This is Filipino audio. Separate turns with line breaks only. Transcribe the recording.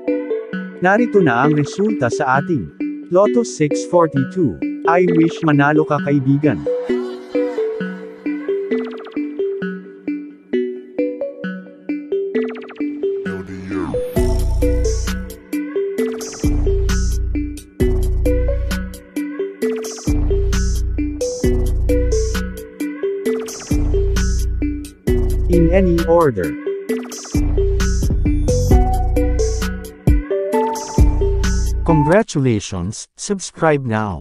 Narito na ang resulta sa ating Lotto 642. I wish manalo ka kaibigan. In any order.
Congratulations, subscribe now.